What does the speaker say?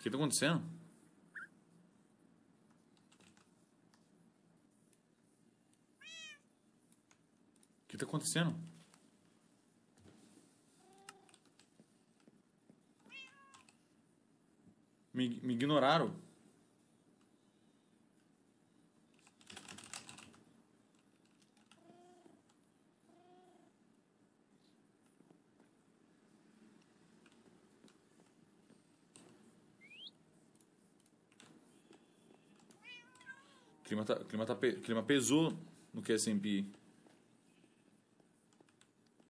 que tá acontecendo? O que tá acontecendo? Me ignoraram. O clima pesou no Qsmp.